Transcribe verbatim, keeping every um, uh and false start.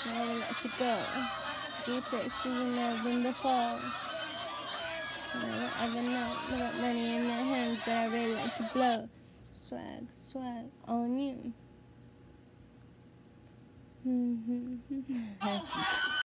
Never let you go. Deep places you never been before. Never ever know. I got money in my hands that I really like to blow. Swag, swag on you.